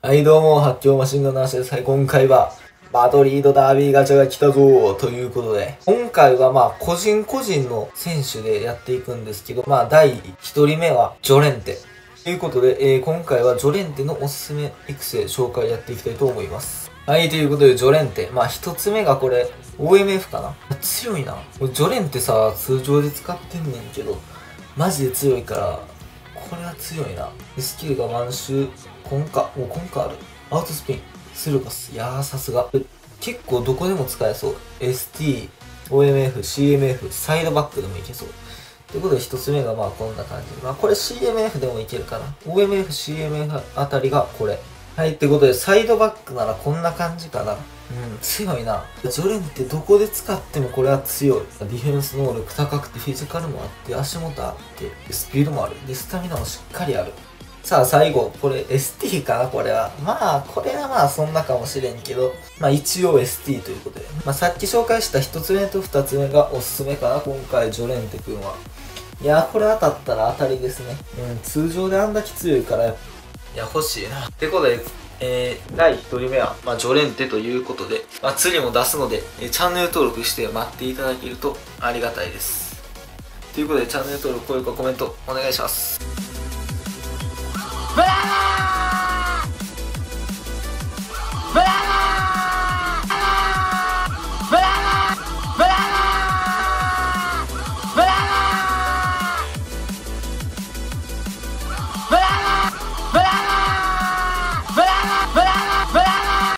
はいどうも、発狂マシンガンの話です。はい、今回は、マドリードダービーガチャが来たぞーということで、今回は個人個人の選手でやっていくんですけど、第1人目は、ジョレンテ。ということで、今回はジョレンテのおすすめ育成紹介やっていきたいと思います。はい、ということで、ジョレンテ。一つ目がこれ、OMF かな。強いな。ジョレンテさ、通常で使ってんねんけど、マジで強いから、これは強いな。スキルが満周、コンカある。アウトスピン、スルーパス。いやー、さすが。結構どこでも使えそう。ST、OMF、CMF、サイドバックでもいけそう。ということで一つ目がこんな感じ。これ CMF でもいけるかな。OMF、CMF あたりがこれ。はい、ってことでサイドバックならこんな感じかな。強いな。ジョレンってどこで使ってもこれは強い。ディフェンス能力高くてフィジカルもあって、足元あって、スピードもある。で、スタミナもしっかりある。さあ最後、これ ST かなこれは。これはそんなかもしれんけど、一応 ST ということで。さっき紹介した1つ目と2つ目がおすすめかな今回ジョレンテ君は。いやこれ当たったら当たりですね。通常であんだけ強いから、いや、欲しいな。ってことで、第1人目は、ジョレンテということで、次も出すので、チャンネル登録して待っていただけるとありがたいです。ということで、チャンネル登録、高評価、コメントお願いします。